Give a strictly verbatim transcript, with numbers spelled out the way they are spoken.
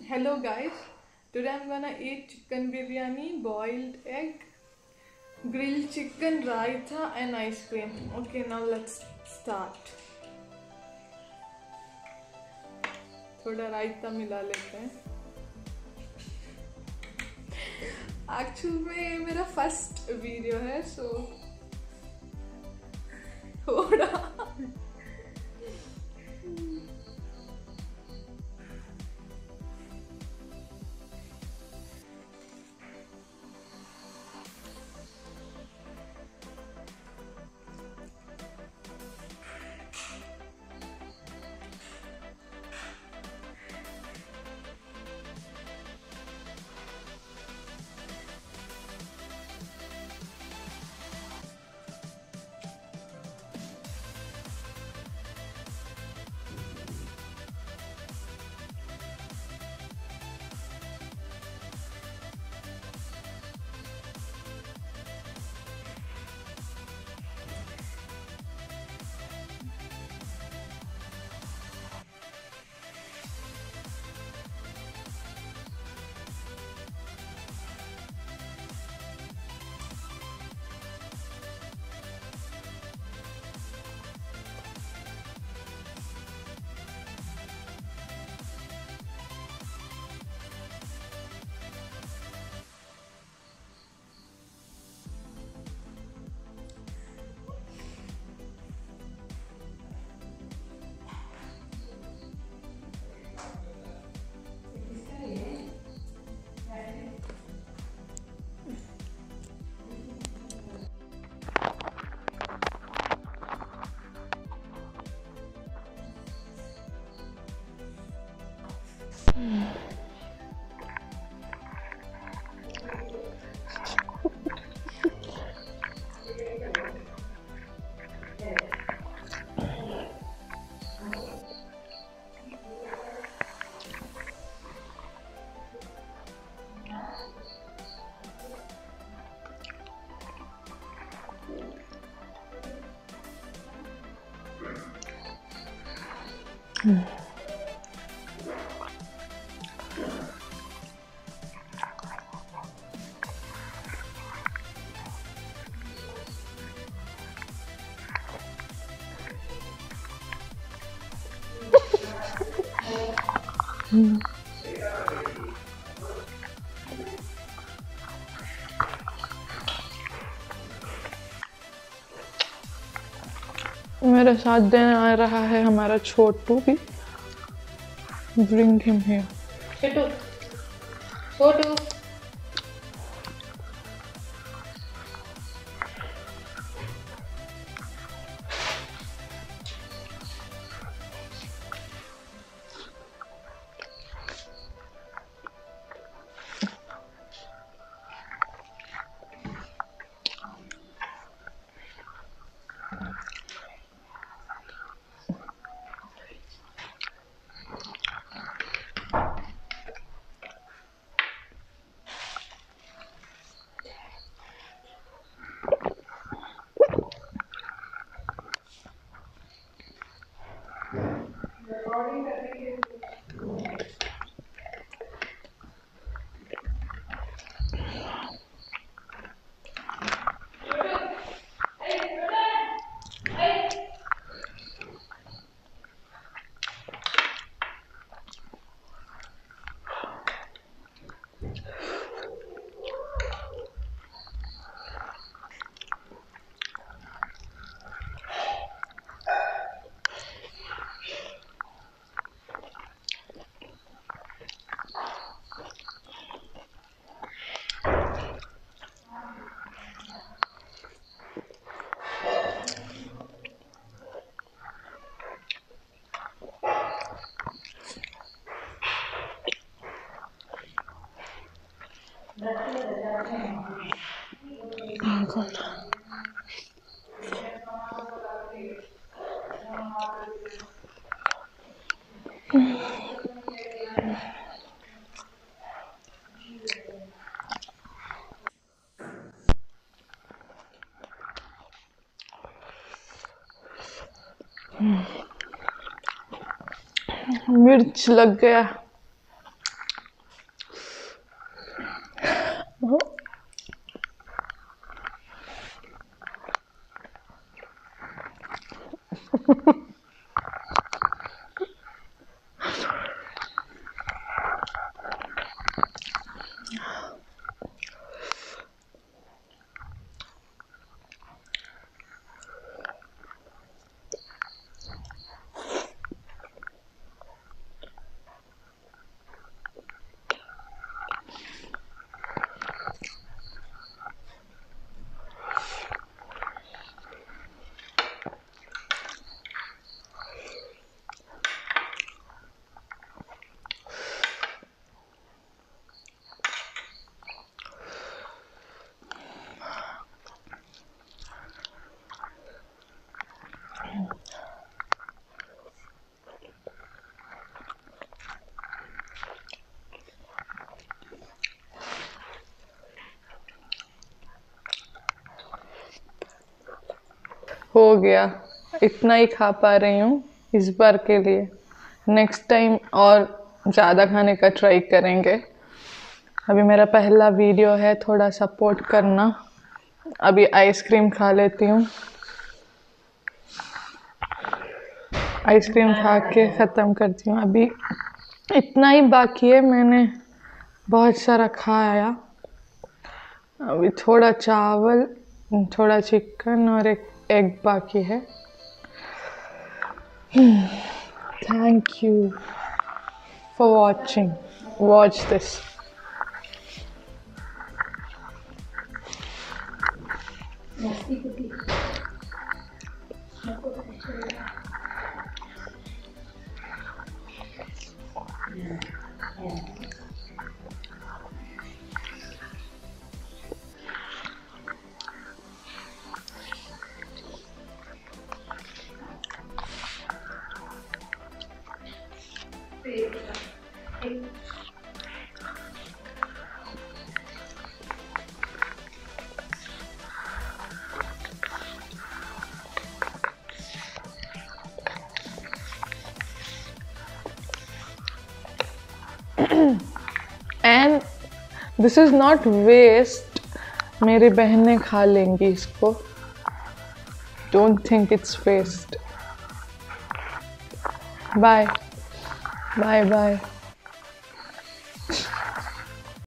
Hello guys, today I'm gonna eat chicken biryani, boiled egg, grilled chicken, raita and ice cream. Okay, now let's start. थोड़ा रायता मिला लेते हैं. Actually में ये मेरा first video है, so थोड़ा मेरे साथ देने आ रहा है हमारा छोटू भी. Bring him here. Chhotu Chhotu Oh God. मिर्च लग गया. हो गया, इतना ही खा पा रही हूँ इस बार के लिए। नेक्स्ट टाइम और ज़्यादा खाने का ट्राई करेंगे। अभी मेरा पहला वीडियो है, थोड़ा सपोर्ट करना। अभी आइसक्रीम खा लेती हूँ, आइसक्रीम खा के ख़त्म करती हूँ। अभी इतना ही बाकी है, मैंने बहुत सारा खाया। अभी थोड़ा चावल, थोड़ा चिकन और एक एग बाकी है। Thank you for watching, watch this. And this is not waste, मेरी बहनें खा लेंगी इसको। Don't think it's waste. Bye bye bye.